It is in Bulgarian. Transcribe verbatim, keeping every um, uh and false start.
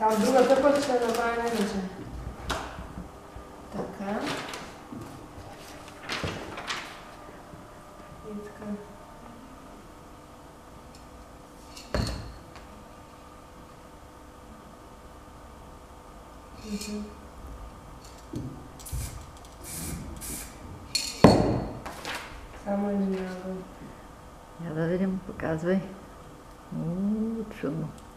Само другата път ще направим иначе. Така. И така. Мгм. Само един нагъл. Я да видим, показвай. Уу, чудно.